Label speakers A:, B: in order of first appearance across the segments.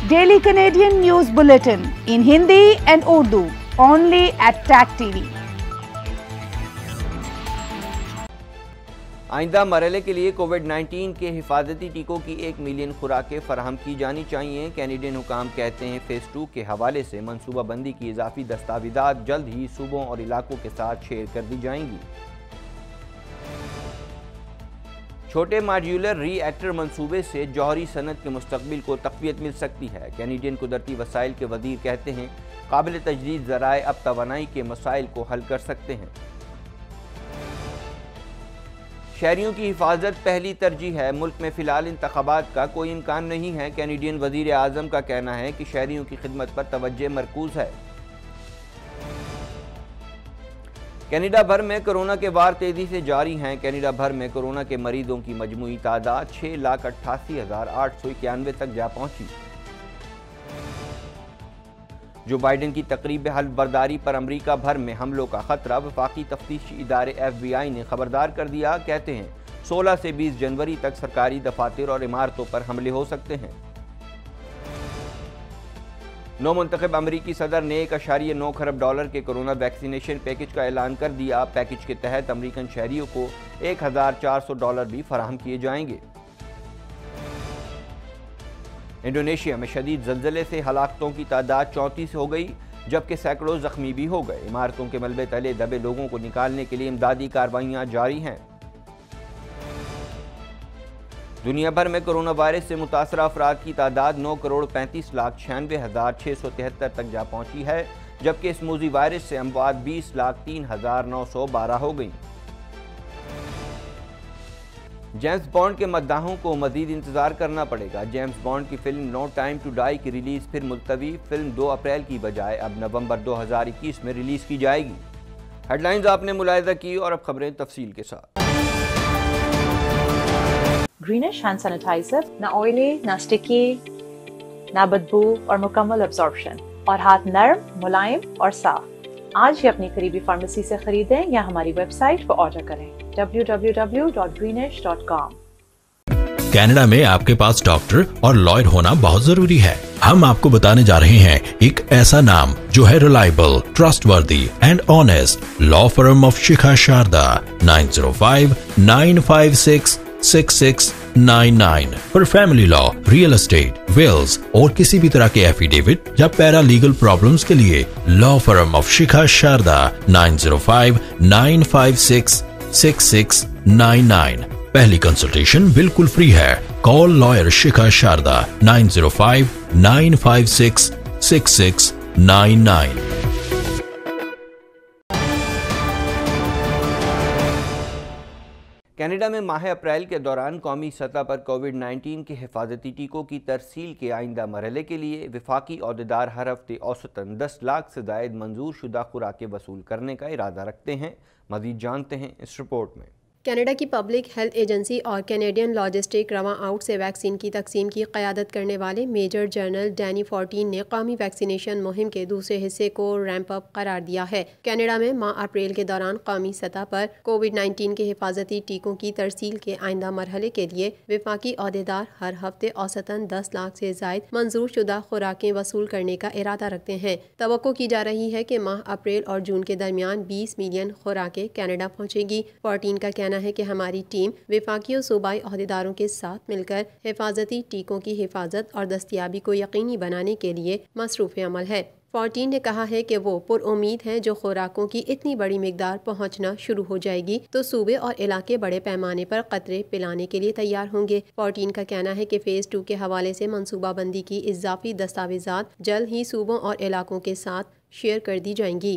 A: Daily Canadian News Bulletin in Hindi and Urdu, only at TAC TV.
B: आइंदा मरहले के लिए कोविड-19 के हिफाजती टीकों की 1 मिलियन खुराकें फराहम की जानी चाहिए। कैनेडियन हुकाम कहते हैं फेज़ 2 के हवाले से मनसूबाबंदी की इजाफी दस्तावेज़ात जल्द ही सूबों और इलाकों के साथ शेयर कर दी जाएंगी। छोटे मॉड्यूलर रिएक्टर मंसूबे से जौहरी सनत के मुस्तकबिल को तक़वियत मिल सकती है। कैनेडियन कुदरती वसाइल के वज़ीर कहते हैं काबिल तजदीद ज़राए अब तवानाई के मसाइल को हल कर सकते हैं। शहरियों की हिफाजत पहली तरजीह है। मुल्क में फ़िलहाल इंतखाबात का कोई इम्कान नहीं है। कैनेडियन वज़ीर आज़म का कहना है कि शहरियों की खिदमत पर तवज्जो मरकूज़ है। कनाडा भर में कोरोना के वार तेज़ी से जारी हैं। कनाडा भर में कोरोना के मरीजों की मजमूई तादाद 6,88,891 तक जा पहुंची। जो बाइडन की तकरीब हल्फ बर्दारी पर अमरीका भर में हमलों का खतरा। वफाकी तफ्तीशी इदारे FBI ने खबरदार कर दिया। कहते हैं 16 से 20 जनवरी तक सरकारी दफातर और इमारतों पर हमले हो सकते हैं। नौ मुंतखब अमरीकी सदर ने $1.9 खरब के कोरोना वैक्सीनेशन पैकेज का ऐलान कर दिया। पैकेज के तहत अमरीकन शहरियों को $1,400 भी फराहम किए जाएंगे। इंडोनेशिया में शदीद ज़लज़ले से हलाकतों की तादाद 34 हो गई, जबकि सैकड़ों जख्मी भी हो गए। इमारतों के मलबे तले दबे लोगों को निकालने के लिए इमदादी कार्रवाइयाँ जारी हैं। दुनिया भर में कोरोना वायरस से मुतासरा अफराद की तादाद 9,35,96,673 तक जा पहुंची है, जबकि इस मूजी वायरस से अमवात 20,03,912 हो गई। जेम्स बॉन्ड के मद्दाहों को मजीद इंतजार करना पड़ेगा। जेम्स बॉन्ड की film No Time to Die की रिलीज फिर मुलतवी। फिल्म 2 अप्रैल की बजाय अब नवंबर 2021 में रिलीज की जाएगी। हेडलाइंस आपने मुलाहिजा की और अब खबरें तफसील के साथ।
C: ग्रीनिश हैंड सैनिटाइजर, ना ऑयली, ना स्टिकी, ना बदबू और मुकम्मल अब्जॉर्प्शन और हाथ नर्म, मुलायम और साफ। आज ही अपनी करीबी फार्मेसी से खरीदें या हमारी वेबसाइट पर ऑर्डर करें www.greenish.com।
D: कनाडा में आपके पास डॉक्टर और लॉयर होना बहुत जरूरी है। हम आपको बताने जा रहे हैं एक ऐसा नाम जो है reliable, trustworthy and honest. Law firm of Shikha Sharda 905-956-6699 पर family law, real estate, wills और किसी भी तरह के एफिडेविट या पैरा लीगल प्रॉब्लम्स के लिए law firm of Shikha Sharda 905-956-6699। पहली कंसल्टेशन बिल्कुल फ्री है। Call lawyer Shikha Sharda 905-956-6699।
B: Canada में माह अप्रैल के दौरान कौमी सतह पर कोविड-19 के हिफाजती टीकों की तरसील के आइंदा मरहले के लिए वफाकी अहदेदार हर हफ्ते औसतन 10 लाख से जायद मंजूर शुदा खुराकें वसूल करने का इरादा रखते हैं। मज़ीद जानते हैं इस रिपोर्ट में।
E: कनाडा की पब्लिक हेल्थ एजेंसी और कैनेडियन लॉजिस्टिक रवा आउट से वैक्सीन की तकसीम की क़यादत करने वाले मेजर जनरल डैनी फोर्टीन ने कौमी वैक्सीनेशन मुहिम के दूसरे हिस्से को रैंप अप करार दिया है। कनाडा में माह अप्रैल के दौरान कौमी सतह पर कोविड-19 के हिफाजती टीकों की तरसील के आइंदा मरहले के लिए वफाकी अहदेदार हर हफ्ते औसतन 10 लाख से जायद मंजूर शुदा खुराकें वसूल करने का इरादा रखते हैं। तवक्को की जा रही है कि माह अप्रैल और जून के दरमियान 20 मिलियन खुराकें कनाडा पहुँचेगी। फोर्टीन का कहना है कि हमारी टीम वफाकी और सूबाई अहदेदारों के साथ मिलकर हिफाजती टीकों की हिफाजत और दस्तयाबी को यकीनी बनाने के लिए मसरूफ़ अमल है। फोर्टीन ने कहा है कि वो पुरउम्मीद हैं जो खुराकों की इतनी बड़ी मिकदार पहुंचना शुरू हो जाएगी तो सूबे और इलाके बड़े पैमाने पर कतरे पिलाने के लिए तैयार होंगे। फोर्टीन का कहना है कि फेज़ 2 के हवाले से मनसूबाबंदी की इजाफी दस्तावेज़ात जल्द ही सूबों और इलाकों के साथ शेयर कर दी जाएंगी।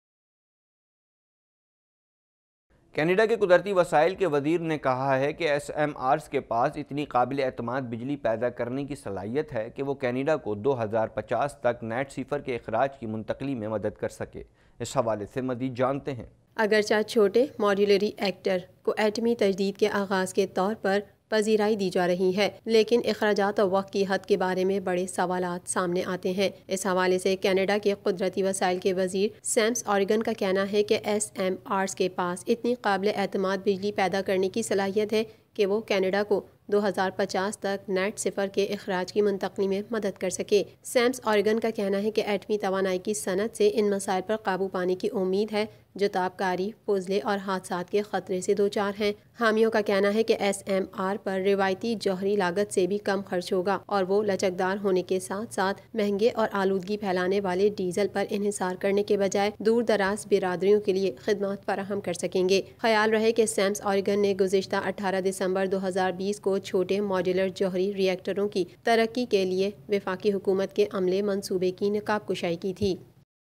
B: कनाडा के कुदरती वसाइल के वजीर ने कहा है कि SMRs के पास इतनी काबिल एतमाद बिजली पैदा करने की सलाहियत है कि वो कनाडा को 2050 तक नेट सिफर के अखराज की मुंतकली में मदद कर सके। इस हवाले से मज़ीद जानते हैं।
E: अगरचे छोटे मॉड्यूलर रिएक्टर को एटमी तजदीद के आगाज़ के तौर पर पजीराई दी जा रही है, लेकिन अखराजात और वक्त की हद के बारे में बड़े सवालात सामने आते हैं। इस हवाले से कनाडा के कुदरती वसाइल के वजीर सैम्स ऑरिगन का कहना है कि SMRs के पास इतनी काबिल एतमाद बिजली पैदा करने की सलाहियत है कि वो कनाडा को 2050 तक नेट सिफर के अखराज की मुंतकली में मदद कर सके। सैम्स ऑरिगन का कहना है कि एटमी तवानाई की सनत से इन मसाइल पर काबू पाने की उम्मीद है जो ताबकारी, फुजले और हादसात के खतरे से दो चार हैं। हामियों का कहना है कि SMR पर रिवायती जौहरी लागत से भी कम खर्च होगा और वो लचकदार होने के साथ साथ महंगे और आलूदगी फैलाने वाले डीजल पर इन्हिसार करने के बजाय दूर दराज बिरादरियों के लिए खिदमत फराहम कर सकेंगे। ख्याल रहे कि सैम्स ऑरिगन ने गुज़िश्ता 18 दिसंबर 2020 को छोटे मॉड्यूलर जौहरी रिएक्टरों की तरक्की के लिए वफाकी हुकूमत के अमले मंसूबे की नकाब कुशाई की थी।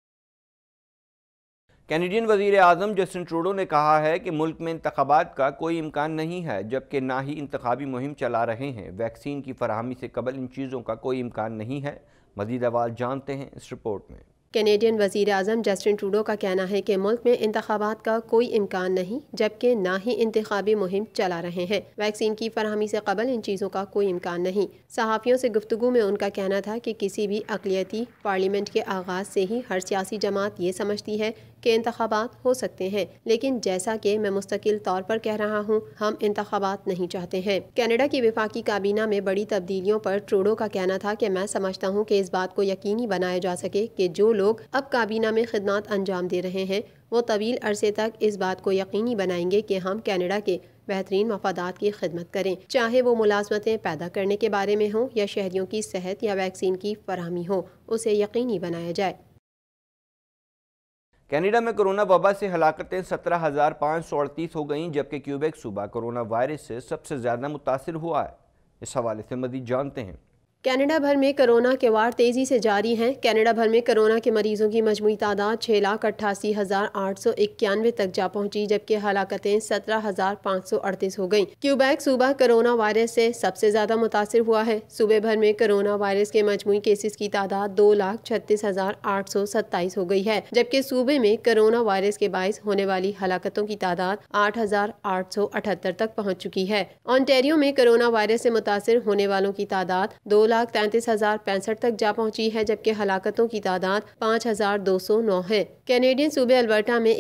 B: कैनेडियन वज़ीर आज़म जस्टिन ट्रूडो ने कहा है कि मुल्क में इंतखाबात का कोई इम्कान नहीं है, जबकि ना ही इंतखाबी मुहिम चला रहे हैं। वैक्सीन की फराहमी से कबल इन चीज़ों का कोई इम्कान नहीं है। मज़ीद अहवाल जानते हैं इस रिपोर्ट में।
E: कैनेडियन वज़ीर आज़म जस्टिन ट्रूडो का कहना है कि मुल्क में इंतखाबात का कोई इम्कान नहीं, जबकि ना ही इंतखाबी मुहिम चला रहे हैं। वैक्सीन की फराहमी से कबल इन चीज़ों का कोई इम्कान नहीं। सहाफ़ियों से गुफ्तगू में उनका कहना था कि किसी भी अक़लियती पार्लियामेंट के आगाज़ से ही हर सियासी जमात ये समझती है कि इंतखाबात हो सकते हैं, लेकिन जैसा कि मैं मुस्तकिल तौर पर कह रहा हूँ, हम इंतखाबात नहीं चाहते हैं। कनाडा की वफाकी काबीना में बड़ी तब्दीलियों पर ट्रूडो का कहना था कि मैं समझता हूँ कि इस बात को यकीनी बनाया जा सके कि जो लोग अब काबीना में खिदमत अंजाम दे रहे हैं वो तवील अरसे तक इस बात को यकीनी बनाएंगे कि हम कनाडा के बेहतरीन मफादात की खिदमत करें, चाहे वो मुलाजमतें पैदा करने के बारे में हो या शहरियों की सेहत या वैक्सीन की फराहमी हो, उसे यकीनी बनाया जाए।
B: कनाडा में कोरोना वबा से हलाकतें 17,538 हो गईं, जबकि क्यूबेक सूबा कोरोना वायरस से सबसे ज़्यादा मुतासिर हुआ है। इस हवाले से मज़ीद जानते हैं।
E: कनाडा भर में कोरोना के वार तेज़ी से जारी हैं। कनाडा भर में कोरोना के मरीजों की मजमूई तादाद 6,88,891 तक जा पहुंची, जबकि हलाकतें 17,538 हो गईं। क्यूबेक सूबा कोरोना वायरस से सबसे ज़्यादा मुतासिर हुआ है। सूबे भर में कोरोना वायरस के मजमूई केसेस की तादाद 2,36,827 हो गई है, जबकि सूबे में कोरोना वायरस के बाइस होने वाली हलाकतों की तादाद 8,878 तक पहुँच चुकी है। ऑन्टेरियो में कोरोना वायरस से मुतासिर होने वालों की तादाद 2,33,065 तक जा पहुंची है, जबकि हलाकतों की तादाद 5,209 है। कैनेडियन सूबे अल्बर्टा में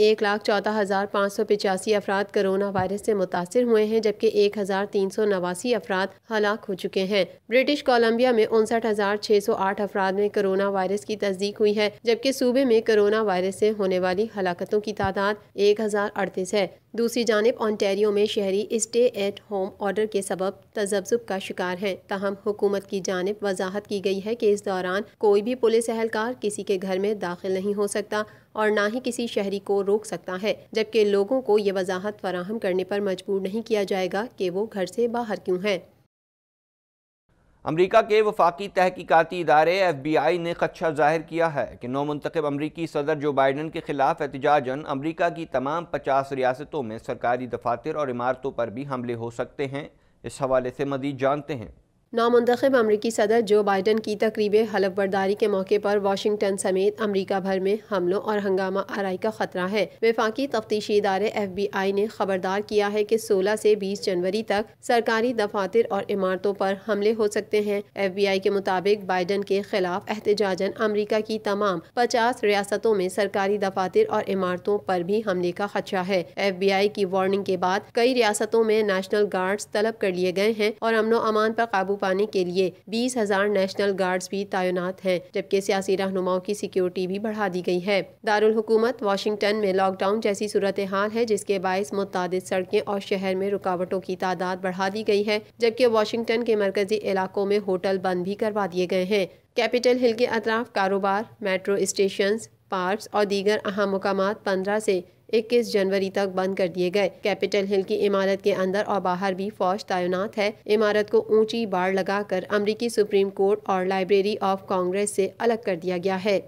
E: 1,14,585 अफराद कोरोना वायरस से मुतासिर हुए हैं, जबकि 1,389 अफराद हलाक हो चुके हैं। ब्रिटिश कोलंबिया में 59,608 अफराद में कोरोना वायरस की तस्दीक हुई है, जबकि सूबे में कोरोना वायरस से होने वाली हलाकतों की तादाद 1,038 है। दूसरी जानिब ऑन्टेरियो में शहरी स्टे एट होम ऑर्डर के सबब तज़ब्ज़ुब का शिकार हैं। ताहम हुकूमत की जानिब वजाहत की गई है कि इस दौरान कोई भी पुलिस एहलकार किसी के घर में दाखिल नहीं हो सकता और ना ही किसी शहरी को रोक सकता है, जबकि लोगों को ये वजाहत फराहम करने पर मजबूर नहीं किया जाएगा कि वो घर से बाहर क्यों हैं।
B: अमरीका के वफाकी तहकीकाती इदारे FBI ने खदशा जाहिर किया है कि नौमुंतखब अमरीकी सदर जो बाइडन के खिलाफ एहतजाजन अमरीका की तमाम 50 रियासतों में सरकारी दफातर और इमारतों पर भी हमले हो सकते हैं। इस हवाले से मज़ीद जानते हैं।
E: नौमुंतखब अमरीकी सदर जो बाइडन की तकरीब हलफ बर्दारी के मौके पर वाशिंगटन समेत अमरीका भर में हमलों और हंगामा आराई का खतरा है। वफाकी तफ्तीशी इदारे FBI ने खबरदार किया है कि 16 से 20 जनवरी तक सरकारी दफातर और इमारतों पर हमले हो सकते हैं। FBI के मुताबिक बाइडन के खिलाफ एहतजाजन अमरीका की तमाम 50 रियासतों में सरकारी दफातर और इमारतों पर भी हमले का खदशा है। FBI की वार्निंग के बाद कई रियासतों में नेशनल गार्ड्स तलब कर लिए गए हैं और अमनो अमान पर काबू पाने के लिए 20,000 नेशनल गार्ड्स भी तैनात हैं, जबकि सियासी रहनुमाओं की सिक्योरिटी भी बढ़ा दी गई है। दारुल हुकूमत वाशिंगटन में लॉकडाउन जैसी सूरत हाल है, जिसके बायस मुतादिद सड़कें और शहर में रुकावटों की तादाद बढ़ा दी गई है, जबकि वाशिंगटन के मरकजी इलाकों में होटल बंद भी करवा दिए गए हैं। कैपिटल हिल के अतराफ कारोबार, मेट्रो स्टेशन, पार्क्स और दीगर अहम मुकामात 15 से 21 जनवरी तक बंद कर दिए गए। कैपिटल हिल की इमारत के अंदर और बाहर भी फौज तैनात है। इमारत को ऊंची बाड़ लगाकर अमरीकी सुप्रीम कोर्ट और लाइब्रेरी ऑफ कांग्रेस से अलग कर दिया गया है।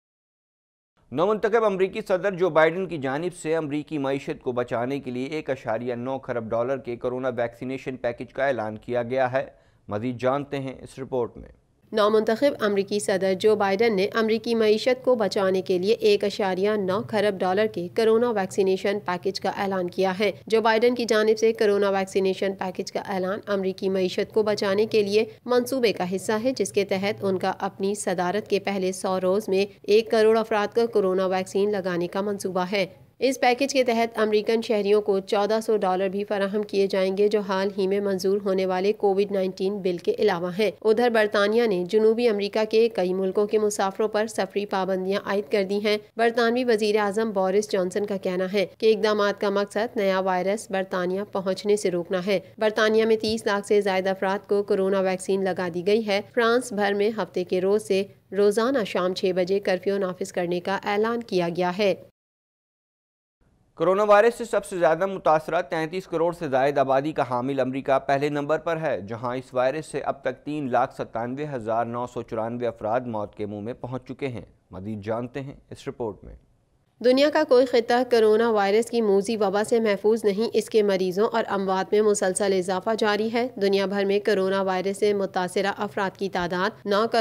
B: नौमुंतखब अमरीकी सदर जो बाइडन की जानिब से अमरीकी मईशत को बचाने के लिए $1.9 खरब के कोरोना वैक्सीनेशन पैकेज का ऐलान किया गया है। मज़ीद जानते हैं इस रिपोर्ट में।
E: नौमुंतखब अमरीकी सदर जो बाइडन ने अमरीकी मईशत को बचाने के लिए $1.9 खरब के कोरोना वैक्सीनेशन पैकेज का ऐलान किया है। जो बाइडन की जानिब से कोरोना वैक्सीनेशन पैकेज का ऐलान अमरीकी मईशत को बचाने के लिए मंसूबे का हिस्सा है, जिसके तहत उनका अपनी सदारत के पहले 100 रोज में 1 करोड़ अफराद को कोरोना वैक्सीन लगाने का मंसूबा है। इस पैकेज के तहत अमेरिकन शहरियों को $1400 भी फराहम किए जाएंगे, जो हाल ही में मंजूर होने वाले कोविड-19 बिल के अलावा हैं। उधर बरतानिया ने जनूबी अमेरिका के कई मुल्कों के मुसाफिरों पर सफरी पाबंदियां आयद कर दी हैं। बरतानवी वजीर आजम बोरिस जॉनसन का कहना है कि इकदामात का मकसद नया वायरस बरतानिया पहुँचने से रोकना है। बरतानिया में 30 लाख से ज्यादा अफराद को कोरोना वैक्सीन लगा दी गई है। फ्रांस भर में हफ्ते के रोज से रोजाना शाम 6 बजे कर्फ्यू नाफिज करने का ऐलान किया गया है।
B: कोरोना वायरस से सबसे ज़्यादा मुतासरा 33 करोड़ से ज़ायद आबादी का हामिल अमरीका पहले नंबर पर है, जहां इस वायरस से अब तक 3,97,994 अफराद मौत के मुंह में पहुंच चुके हैं। मज़ीद जानते हैं इस रिपोर्ट में।
E: दुनिया का कोई खिता कोरोना वायरस की मूजी वबा से महफूज नहीं। इसके मरीजों और अमवात में मुसलसल इजाफा जारी है। दुनिया भर में कोरोना वायरस से मुतासरा अफराद की तादाद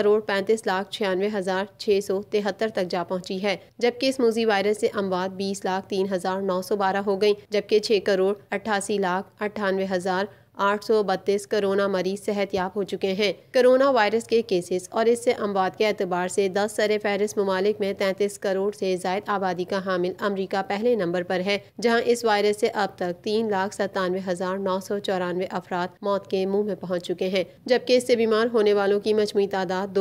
E: 9,35,96,673 तक जा पहुंची है, जबकि इस मूजी वायरस से अमवात 20,03,912 हो गई, जबकि 6,88,98,832 कोरोना मरीज सेहतयाब हो चुके हैं। कोरोना वायरस के केसेस और इससे अमवात के एतबार से 10 सरे फहरिस्त ममालिक में 33 करोड़ से जायद आबादी का हामिल अमरीका पहले नंबर पर है, जहां इस वायरस से अब तक 3,97,994 अफराद मौत के मुंह में पहुंच चुके हैं, जबकि इससे बीमार होने वालों की मजमूई तादाद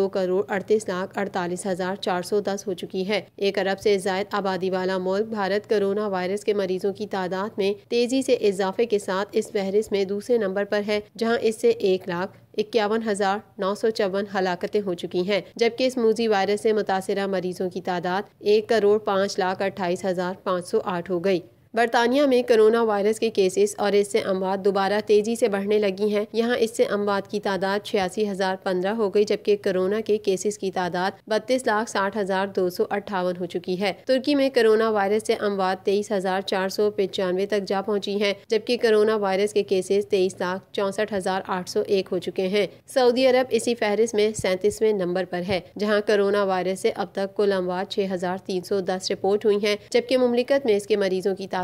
E: 2,38,48,410 हो चुकी है। 1 अरब से जायद आबादी वाला मुल्क भारत कोरोना वायरस के मरीजों की तादाद में तेजी से इजाफे के साथ इस फहरिस्त में दूसरे नंबर पर है, जहां इससे 1,51,954 हलाकतें हो चुकी हैं, जबकि इस मूजी वायरस से मुतासरा मरीजों की तादाद 1,05,28,508 हो गई। बरतानिया में कोरोना वायरस के केसेस और इससे अमवात दोबारा तेजी से बढ़ने लगी हैं। यहाँ इससे अमवात की तादाद 86,015 हो गई, जबकि कोरोना के केसेस की तादाद 32,60,258 हो चुकी है। तुर्की में कोरोना वायरस से अमवात 23,495 तक जा पहुंची हैं, जबकि कोरोना वायरस के केसेस 23,64,801 हो चुके हैं। सऊदी अरब इसी फहरिस्त में 37वें नंबर पर है, जहाँ कोरोना वायरस से अब तक कुल अमवात 6,310 रिपोर्ट हुई हैं, जबकि मुमलिकत में इसके मरीजों की तादाद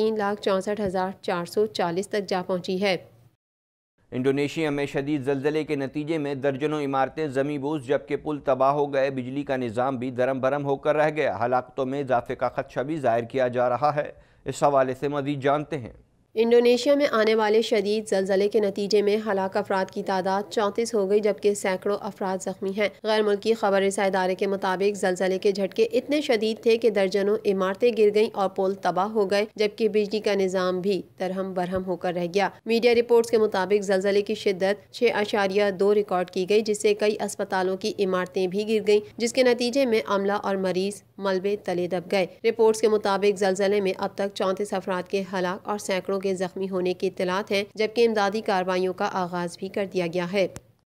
E: 3,64,440 तक जा पहुंची है।
B: इंडोनेशिया में शदीद ज़लज़ले के नतीजे में दर्जनों इमारतें ज़मींबोस, जबकि पुल तबाह हो गए। बिजली का निज़ाम भी दरम बरम होकर रह गया। हलाकतों में इजाफे का खदशा भी जाहिर किया जा रहा है। इस हवाले से मज़ीद जानते हैं।
E: इंडोनेशिया में आने वाले शदीद ज़लज़ले के नतीजे में हलाक अफराद की तादाद 34 हो गई, जबकि सैकड़ों अफराद ज़ख्मी हैं। गैर मुल्की खबर रसा इदारे के मुताबिक ज़लज़ले के झटके इतने शदीद थे कि दर्जनों इमारतें गिर गईं और पुल तबाह हो गए, जबकि बिजली का निज़ाम भी दरहम बरहम होकर रह गया। मीडिया रिपोर्ट्स के मुताबिक ज़लज़ले की शिद्दत 6.2 रिकॉर्ड की गई, जिससे कई अस्पतालों की इमारतें भी गिर गईं, जिसके नतीजे में अमला और मरीज मलबे तले दब गए। रिपोर्ट्स के मुताबिक ज़लज़ले में अब तक 34 अफराद के हलाक और सैकड़ों के जख्मी होने की इत्तलात है, जबकि इमदादी कार्रवाइयों का आगाज भी कर दिया गया है।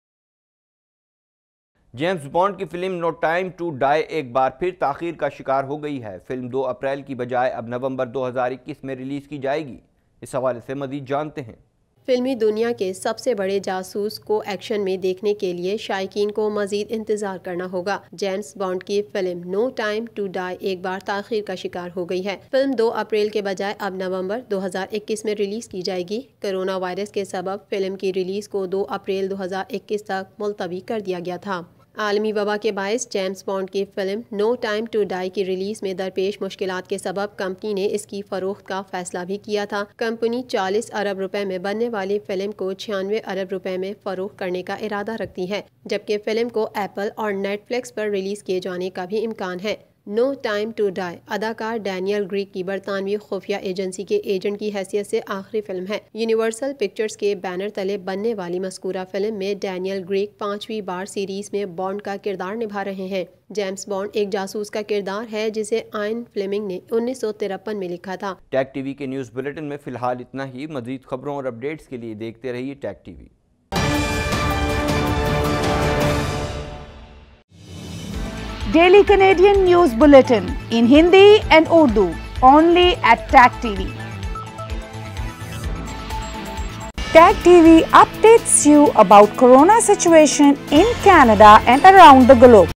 B: जेम्स बॉन्ड की film No Time to Die एक बार फिर ताखीर का शिकार हो गई है। फिल्म 2 अप्रैल की बजाय अब नवंबर 2021 में रिलीज की जाएगी। इस हवाले से मज़ीद जानते हैं।
E: फिल्मी दुनिया के सबसे बड़े जासूस को एक्शन में देखने के लिए शायकीन को मजीद इंतजार करना होगा। जेम्स बॉन्ड की film No Time to Die एक बार ताखीर का शिकार हो गई है। फिल्म 2 अप्रैल के बजाय अब नवंबर 2021 में रिलीज की जाएगी। कोरोना वायरस के सबब फिल्म की रिलीज को 2 अप्रैल 2021 तक मुलतवी कर दिया गया था। आलमी वबा के बायस जेम्स बॉन्ड की film No Time to Die की रिलीज में दरपेश मुश्किलात के सबब कंपनी ने इसकी फरोख्त का फैसला भी किया था। कंपनी 40 अरब रुपए में बनने वाली फिल्म को 96 अरब रुपए में फरोख्त करने का इरादा रखती है, जबकि फिल्म को एप्पल और नेटफ्लिक्स पर रिलीज किए जाने का भी इम्कान है। नो टाइम टू डाई अदाकार डैनियल ग्रीक की बरतानवी खुफिया एजेंसी के एजेंट की हैसियत से आखिरी फिल्म है। यूनिवर्सल पिक्चर्स के बैनर तले बनने वाली मस्कूरा फिल्म में डैनियल ग्रीक 5वीं बार सीरीज में बॉन्ड का किरदार निभा रहे हैं। जेम्स बॉन्ड एक जासूस का किरदार है, जिसे आयन फ्लेमिंग ने 1953 में लिखा था।
B: टैग टीवी के न्यूज़ बुलेटिन में फिलहाल इतना ही। मजीद खबरों और अपडेट्स के लिए देखते रहिए TAG TV.
A: Daily Canadian News Bulletin in Hindi and Urdu only at Tag TV. Tag TV updates you about Corona situation in Canada and around the globe.